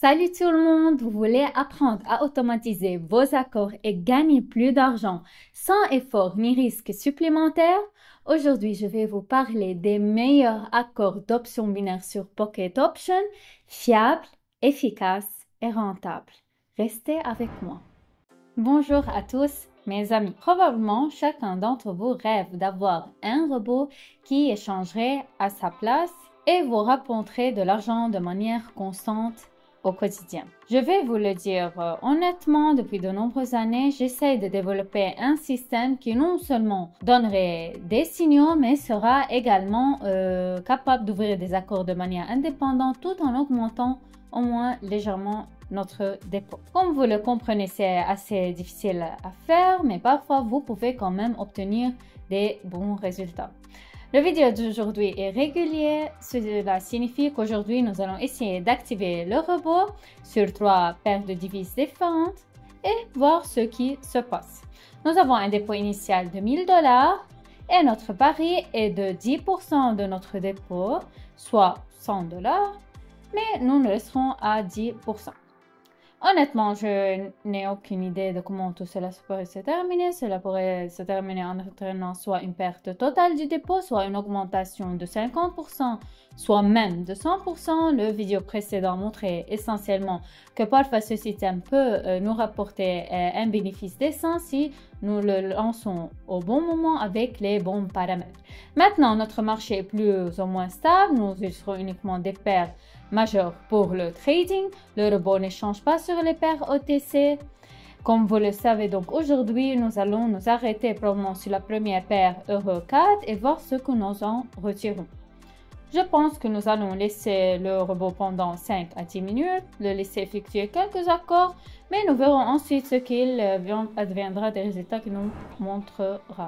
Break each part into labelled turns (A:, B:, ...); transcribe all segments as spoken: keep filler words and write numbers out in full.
A: Salut tout le monde, vous voulez apprendre à automatiser vos accords et gagner plus d'argent sans effort ni risque supplémentaire? Aujourd'hui, je vais vous parler des meilleurs accords d'options binaires sur Pocket Option, fiables, efficaces et rentables. Restez avec moi. Bonjour à tous, mes amis. Probablement, chacun d'entre vous rêve d'avoir un robot qui échangerait à sa place et vous rapporterait de l'argent de manière constante au quotidien. Je vais vous le dire euh, honnêtement, depuis de nombreuses années, j'essaie de développer un système qui non seulement donnerait des signaux, mais sera également euh, capable d'ouvrir des accords de manière indépendante tout en augmentant au moins légèrement notre dépôt. Comme vous le comprenez, c'est assez difficile à faire, mais parfois vous pouvez quand même obtenir des bons résultats. La vidéo d'aujourd'hui est régulière, cela signifie qu'aujourd'hui nous allons essayer d'activer le robot sur trois paires de devises différentes et voir ce qui se passe. Nous avons un dépôt initial de mille dollars et notre pari est de dix pour cent de notre dépôt, soit cent dollars, mais nous le laisserons à dix pour cent. Honnêtement, je n'ai aucune idée de comment tout cela pourrait se terminer. Cela pourrait se terminer en entraînant soit une perte totale du dépôt, soit une augmentation de cinquante pour cent, soit même de cent pour cent. Le vidéo précédent montrait essentiellement que parfois ce système peut euh, nous rapporter euh, un bénéfice décent si nous le lançons au bon moment avec les bons paramètres. Maintenant, notre marché est plus ou moins stable. Nous utiliserons uniquement des paires majeures pour le trading. Le robot ne change pas sur les paires O T C. Comme vous le savez, donc aujourd'hui, nous allons nous arrêter probablement sur la première paire Euro quatre et voir ce que nous en retirons. Je pense que nous allons laisser le robot pendant cinq à dix minutes, le laisser effectuer quelques accords, mais nous verrons ensuite ce qu'il adviendra des résultats qu'il nous montrera.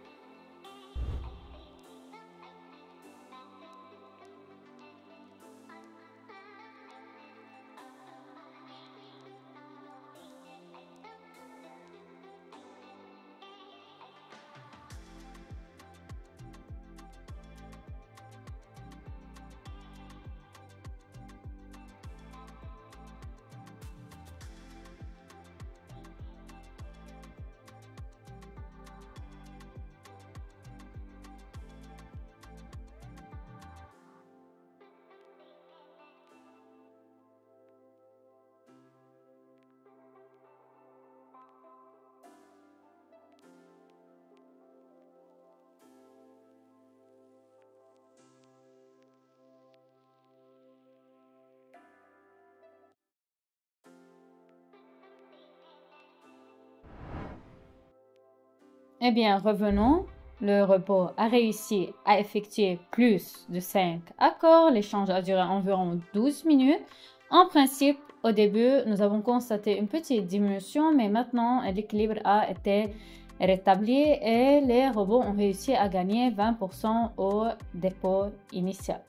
A: Eh bien, revenons. Le robot a réussi à effectuer plus de cinq accords. L'échange a duré environ douze minutes. En principe, au début, nous avons constaté une petite diminution, mais maintenant, l'équilibre a été rétabli et les robots ont réussi à gagner vingt pour cent au dépôt initial.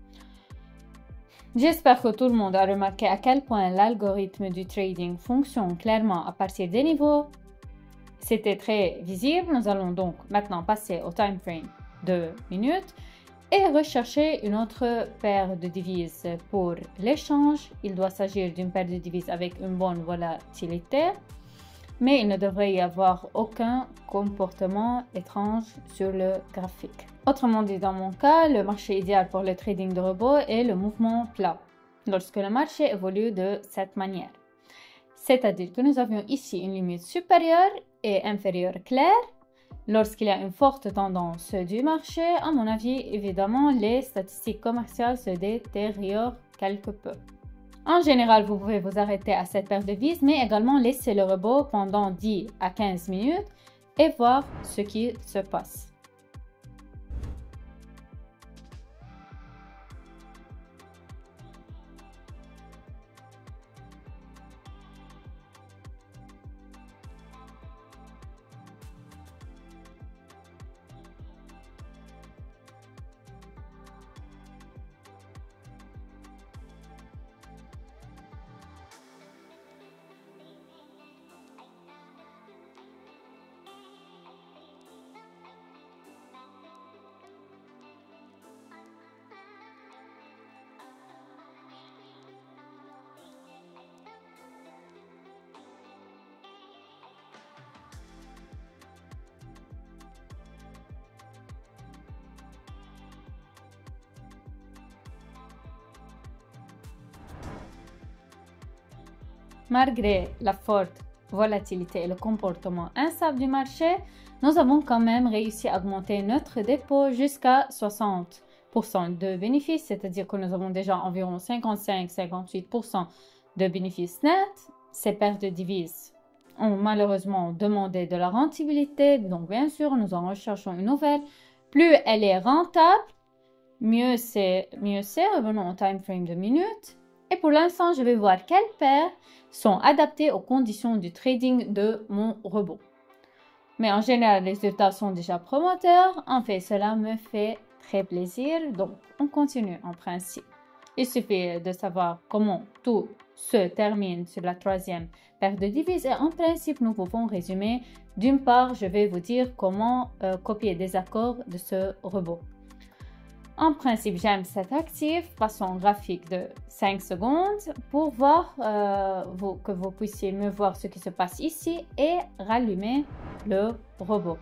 A: J'espère que tout le monde a remarqué à quel point l'algorithme du trading fonctionne clairement à partir des niveaux. C'était très visible. Nous allons donc maintenant passer au time frame de minutes et rechercher une autre paire de devises pour l'échange. Il doit s'agir d'une paire de devises avec une bonne volatilité, mais il ne devrait y avoir aucun comportement étrange sur le graphique. Autrement dit, dans mon cas, le marché idéal pour le trading de robots est le mouvement plat, lorsque le marché évolue de cette manière. C'est-à-dire que nous avions ici une limite supérieure et inférieure claire. Lorsqu'il y a une forte tendance du marché, à mon avis, évidemment, les statistiques commerciales se détériorent quelque peu. En général, vous pouvez vous arrêter à cette paire de devises, mais également laisser le robot pendant dix à quinze minutes et voir ce qui se passe. malgré la forte volatilité et le comportement instable du marché, nous avons quand même réussi à augmenter notre dépôt jusqu'à soixante pour cent de bénéfices, c'est-à-dire que nous avons déjà environ cinquante-cinq à cinquante-huit pour cent de bénéfices nets. Ces pertes de devises ont malheureusement demandé de la rentabilité, donc bien sûr, nous en recherchons une nouvelle. Plus elle est rentable, mieux c'est, mieux c'est. Revenons au time frame de minutes. Et pour l'instant, je vais voir quelles paires sont adaptées aux conditions du trading de mon robot. Mais en général, les résultats sont déjà promoteurs. En fait, cela me fait très plaisir. Donc, on continue en principe. Il suffit de savoir comment tout se termine sur la troisième paire de devises. Et en principe, nous pouvons résumer. D'une part, je vais vous dire comment euh, copier des accords de ce robot. En principe, j'aime cet actif. Passons au graphique de cinq secondes pour voir euh, vous, que vous puissiez mieux voir ce qui se passe ici et rallumer le robot.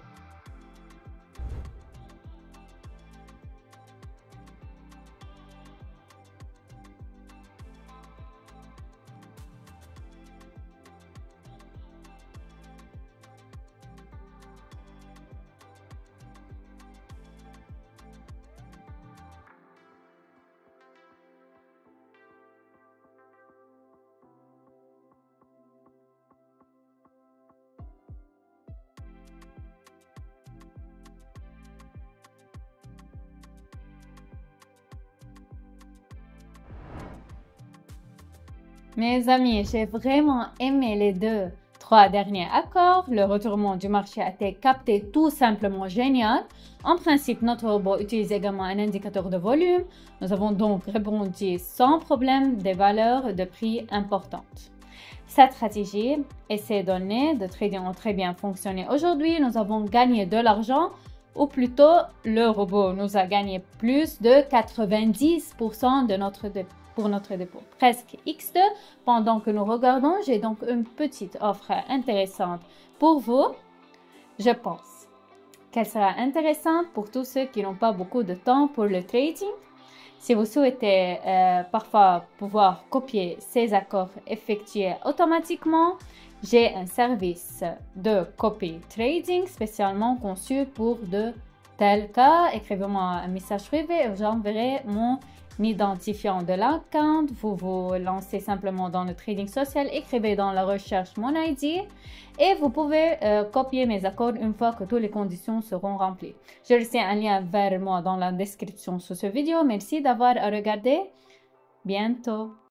A: Mes amis, j'ai vraiment aimé les deux, trois derniers accords. Le retournement du marché a été capté tout simplement génial. En principe, notre robot utilise également un indicateur de volume. Nous avons donc répondu sans problème des valeurs de prix importantes. Cette stratégie et ces données de trading ont très bien fonctionné. Aujourd'hui, nous avons gagné de l'argent, ou plutôt le robot nous a gagné plus de quatre-vingt-dix pour cent de notre dépôt. Pour notre dépôt, presque X deux. Pendant que nous regardons, j'ai donc une petite offre intéressante pour vous. Je pense qu'elle sera intéressante pour tous ceux qui n'ont pas beaucoup de temps pour le trading. Si vous souhaitez euh, parfois pouvoir copier ces accords effectués automatiquement, j'ai un service de copy trading spécialement conçu pour de tels cas. Écrivez-moi un message privé et j'enverrai mon identifiant de l'account. Vous vous lancez simplement dans le trading social, écrivez dans la recherche mon I D et vous pouvez euh, copier mes accords une fois que toutes les conditions seront remplies. Je laisserai un lien vers moi dans la description sous cette vidéo. Merci d'avoir regardé. Bientôt.